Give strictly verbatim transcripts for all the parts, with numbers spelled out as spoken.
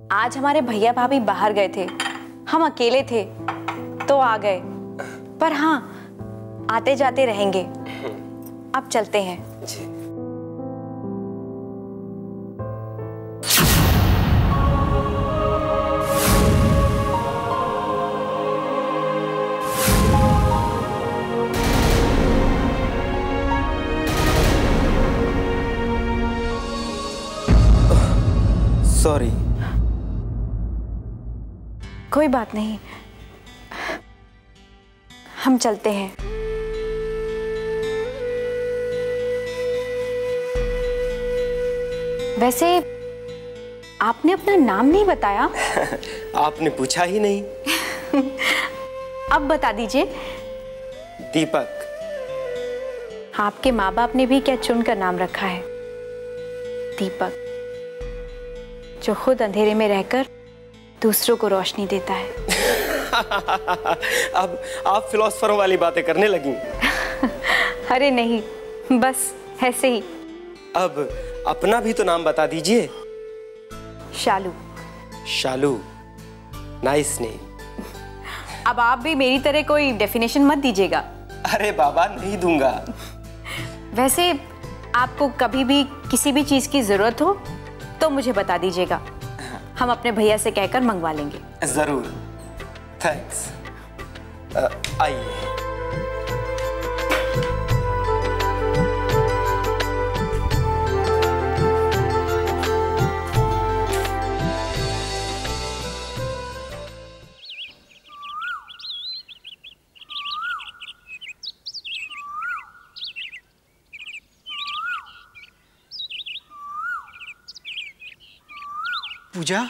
आज हमारे भैया भाभी बाहर गए थे, हम अकेले थे तो आ गए। पर हाँ, आते जाते रहेंगे। अब चलते हैं। जी। सॉरी। कोई बात नहीं, हम चलते हैं। वैसे आपने अपना नाम नहीं बताया। आपने पूछा ही नहीं। अब बता दीजिए। दीपक। आपके माँ बाप ने भी क्या चुनकर नाम रखा है, दीपक, जो खुद अंधेरे में रहकर दूसरों को रोशनी देता है। अब आप फिलोसफरों वाली बातें करने लगी। अरे नहीं, बस ऐसे ही। अब अपना भी तो नाम बता दीजिए। शालू। Shalu, nice name. अब आप भी मेरी तरह कोई डेफिनेशन मत दीजिएगा। अरे बाबा, नहीं दूंगा। वैसे आपको कभी भी किसी भी चीज की जरूरत हो तो मुझे बता दीजिएगा, हम अपने भैया से कहकर मंगवा लेंगे। जरूर, थैंक्स। आइए। पूजा,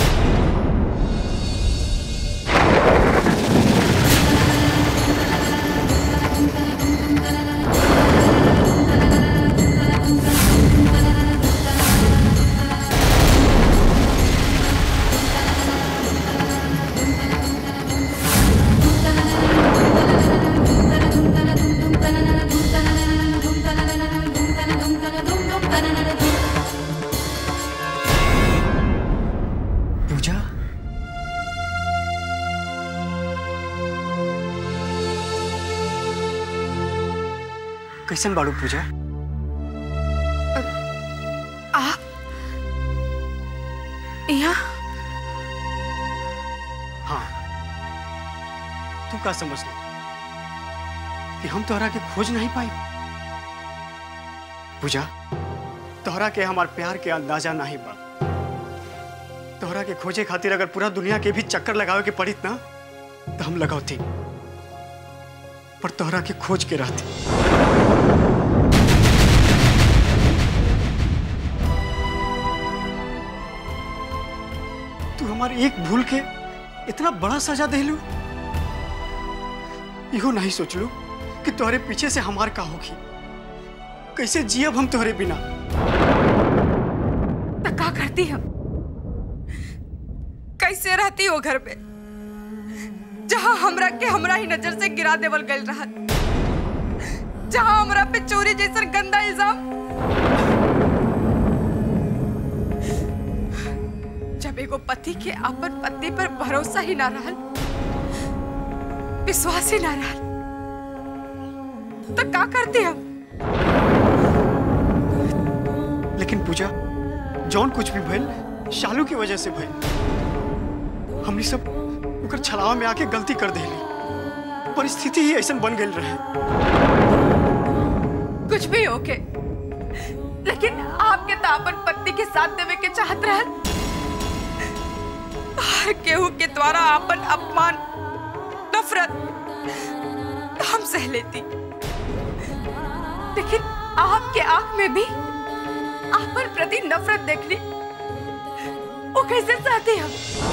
कैसन बाड़ू पूजा? आप यहाँ? हाँ, तू का समझ ले कि हम तोहरा के खोज नहीं पाए? पूजा, तोहरा के हमार प्यार के अंदाजा नहीं बा। तोहरा के खोजे खातिर अगर पूरा दुनिया के भी चक्कर लगावे के पड़ित ना तो हम लगावती, पर तोहरा के खोज के रहती। तू हमारे एक भूल के इतना बड़ा सजा दे लू। इहो नहीं सोच लू कि तोहरे पीछे से हमार का होगी। कैसे जियब हम तोहरे बिना? तो का करती हम? कैसे रहती हो घर पे जहां हमरा के हमरा ही नजर से गिरा देवल गल रहा, जहां हमरा पे चोरी जैसा गंदा इल्जाम। जब एगो पति के अपन पत्नी पर भरोसा ही ना रहल, विश्वास ही ना रहल, तो का करती हम? लेकिन पूजा, जौन कुछ भी भइल शालू की वजह से भइल। हमनी सब उकर छलावा में आके गलती कर देली। परिस्थिति ही ऐसा बन गई रहे। कुछ भी ओके, लेकिन आपके तो अपन पत्नी के साथ देवे के चाहत रहल। केहू के द्वारा अपन अपमान, नफरत हम सह लेती, लेकिन आपके आंख में भी आपन प्रति नफरत देख ली। वो कैसे सहती हम?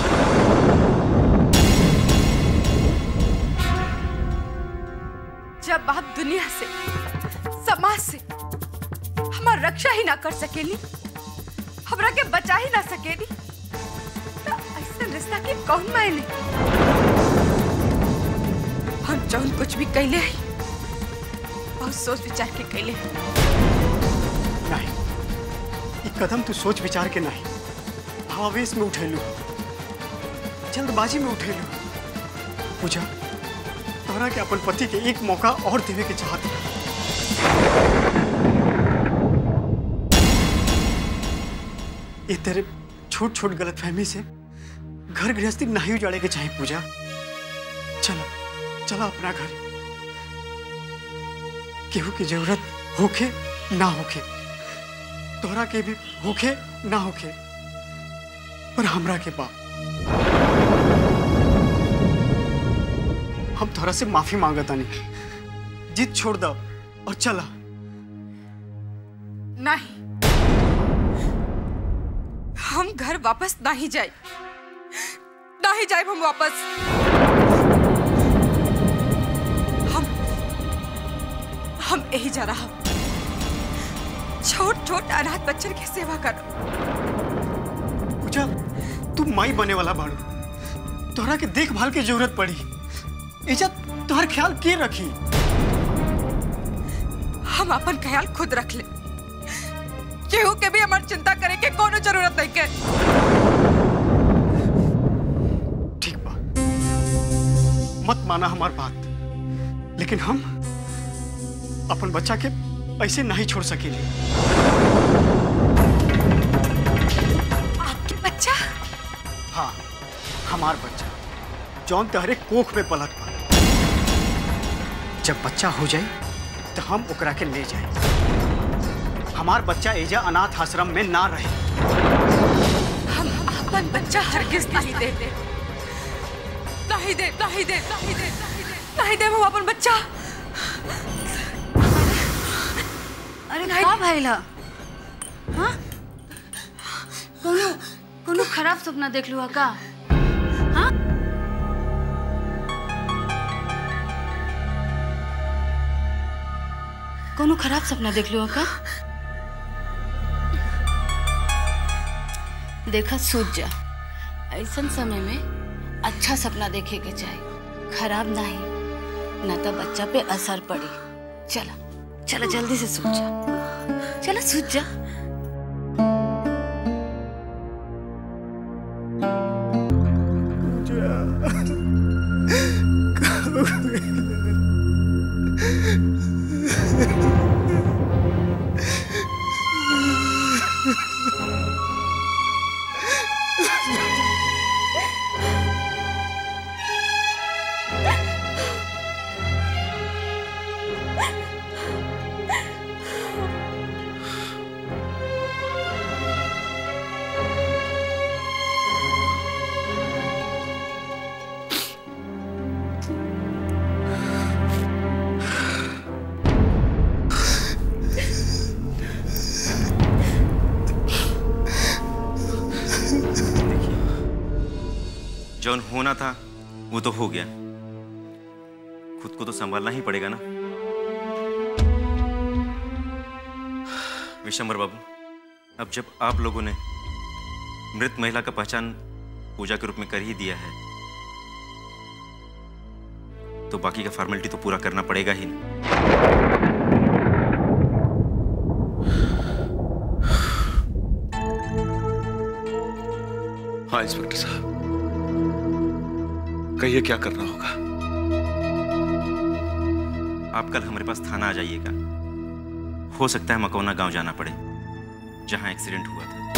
जब आप दुनिया से, समाज से हमार रक्षा ही ना कर सकेली, हमरा के बचा ही ना सकेली, तो ऐसा रिश्ता के कौन मायने? हम जौन कुछ भी कैले हैं बहुत सोच विचार के कैले हैं। नहीं, ये कदम तू सोच विचार के नहीं, भावावेश में उठेलू, जल्दबाजी में उठेलू। पूजा, तोहरा के अपन पति के एक मौका और देवे के चाहत है। ये तेरे छोट छोट गलतफहमी से घर गृहस्थी नहीं उजाड़े के चाहिए। पूजा, चला चला अपना घर। केहू की जरूरत होखे ना होखे, तोहरा के भी होखे ना होखे, पर हमरा के बाप हम तोहरा से माफी मांगता नहीं। जिद छोड़ दो और चला। नहीं, हम घर वापस नहीं जाए, नहीं जाए हम वापस। हम हम यही जा रहा, छोट छोट अनाथ बच्चन की सेवा करो। पूजा, तू माई बने वाला बाड़ू, तोहरा के देखभाल की जरूरत पड़ी। इज्जत तोहर ख्याल के रखी। हम अपन ख्याल खुद रख ले, केहू के भी हमारी चिंता करे के कोनो जरूरत नहीं के। ठीक बा, मत माना हमार बात, लेकिन हम अपन बच्चा के ऐसे नहीं छोड़ सकेंगे। आपके बच्चा? हाँ, हमार बच्चा जौन तहरे कोख में पलत बा। जब बच्चा हो जाए तो हम ओकरा के ले जाए। हमार बच्चा एजा अनाथ आश्रम में ना रहे। हम अपन बच्चा हरगिज नहीं दे दे, नहीं दे, नहीं दे, नहीं दे, नहीं दे हम अपन बच्चा। अरे का भइला? हाँ? कोनो कोनो खराब सपना देख लुआ का? हाँ? कोनो खराब सपना देख लुआ का? देखा सूझ जा, ऐसन समय में अच्छा सपना देखे के चाहिए, खराब नहीं, ना तो बच्चा पे असर पड़ी। चला चला जल्दी से सूझ जा, चला सूझ जा। जौन होना था वो तो हो गया, खुद को तो संभालना ही पड़ेगा ना। विशंबर बाबू, अब जब आप लोगों ने मृत महिला का पहचान पूजा के रूप में कर ही दिया है, तो बाकी का फॉर्मेलिटी तो पूरा करना पड़ेगा ही ना। हाँ इंस्पेक्टर साहब, कहिए क्या करना होगा? आप कल हमारे पास थाना आ जाइएगा। हो सकता है मकौना गांव जाना पड़े, जहां एक्सीडेंट हुआ था।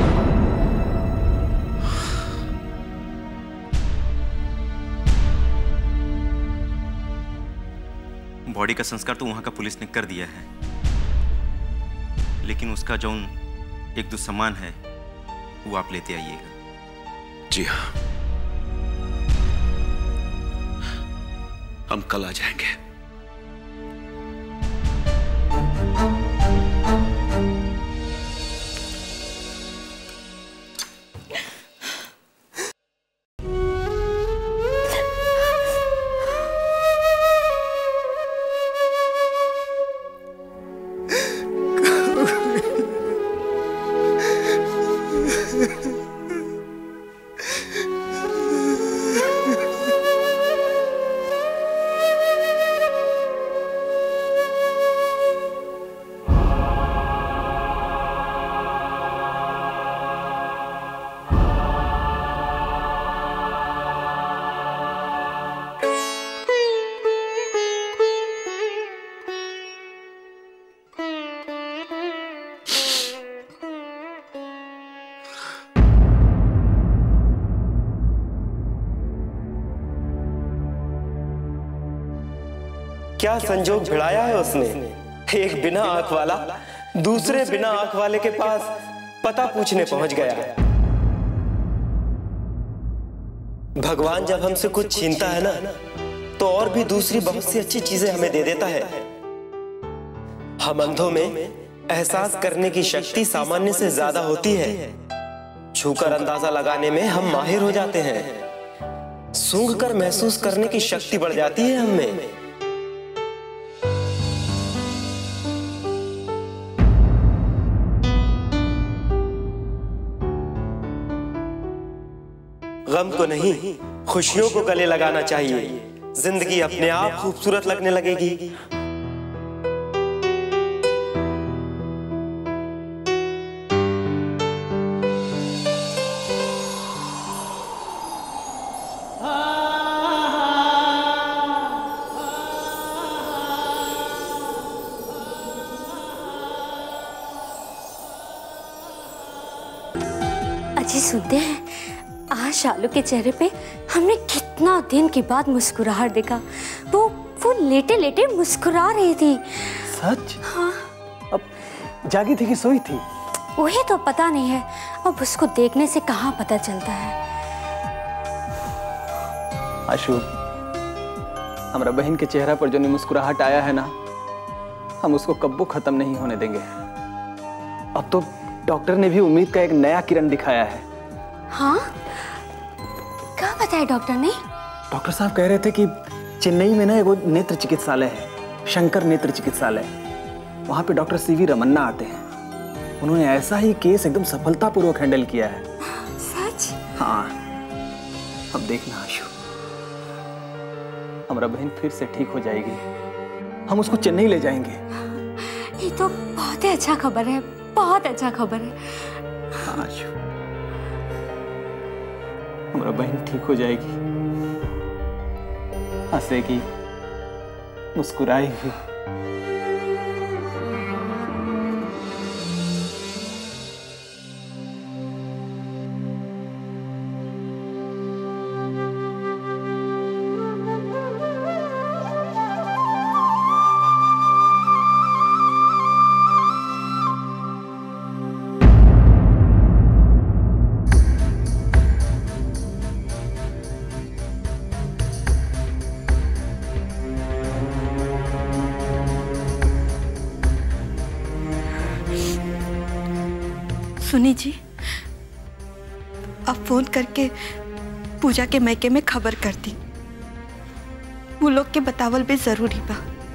बॉडी का संस्कार तो वहां का पुलिस ने कर दिया है, लेकिन उसका जो एक दो सामान है वो आप लेते आइएगा। जी हाँ, हम कल आ जाएंगे। क्या संजोग भिड़ाया है उसने। एक बिना आंख वाला दूसरे बिना आंख वाले के पास पता पूछने पहुंच गया। भगवान जब हमसे कुछ छीनता है ना, तो और भी दूसरी बहुत सी अच्छी चीजें हमें दे देता है। हम अंधों में एहसास करने की शक्ति सामान्य से ज्यादा होती है। छूकर अंदाजा लगाने में हम माहिर हो जाते हैं। सूंघ कर महसूस करने की शक्ति बढ़ जाती है हमें। गम को नहीं, खुशियों को गले लगाना चाहिए। जिंदगी अपने आप खूबसूरत लगने लगेगी। अजी सुनते हैं, आज शालू के चेहरे पे हमने कितना दिन के बाद मुस्कुराहट देखा। वो वो लेटे लेटे मुस्कुरा रही थी। सच? हाँ। अब जागी थी कि सोई थी? वही तो पता नहीं है। अब उसको देखने से कहाँ पता चलता है। आशु, हमारा बहन के चेहरा पर जो मुस्कुराहट आया है ना, हम उसको कब्बो खत्म नहीं होने देंगे। अब तो डॉक्टर ने भी उम्मीद का एक नया किरण दिखाया है। हाँ? क्या बताया डॉक्टर ने? डॉक्टर साहब कह रहे थे कि चेन्नई में ना एक नेत्र चिकित्सालय है, शंकर नेत्र चिकित्सालय। वहां पे डॉक्टर सी वी रमन्ना आते हैं। उन्होंने ऐसा ही केस एकदम सफलतापूर्वक हैंडल किया है। सच? हाँ। अब देखना आशु, हमारा बहन फिर से ठीक हो जाएगी। हम उसको चेन्नई ले जाएंगे। ये तो बहुत ही अच्छा खबर है, बहुत अच्छा खबर है। हाँ आशु, हमारा बहन ठीक हो जाएगी, हंसेगी, मुस्कुराएगी। सुनी जी, आप फोन करके पूजा के मैके में खबर कर दी। वो लोग के बतावल भी जरूरी बा।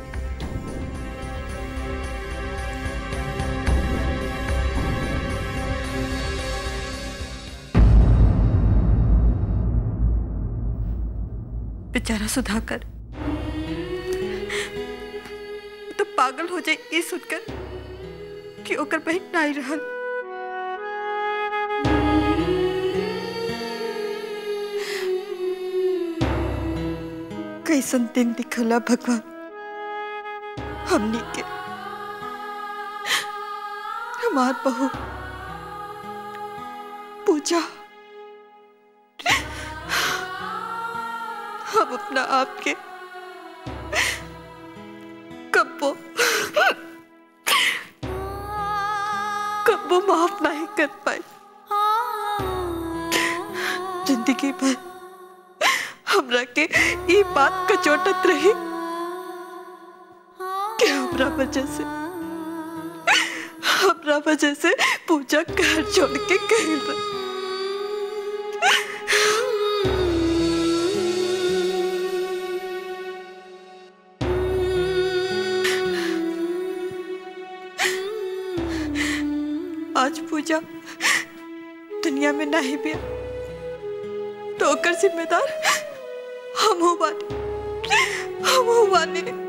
बेचारा सुधाकर तो पागल हो जाए ये सुनकर कि ओकर बहन नहीं रहल। कैसन दिन दिखला भगवान हमनी के। हमार बहू पूजा, हम अपना आप के कब्बो कब्बो माफ नहीं कर पाए। जिंदगी भर हमरा के ये बात कचोटत रही कि हमरा वजह से हमरा वजह से पूजा घर छोड़ के गई। आज पूजा दुनिया में नहीं भी तो ओकर जिम्मेदार हम हो बानी, हम हो बानी।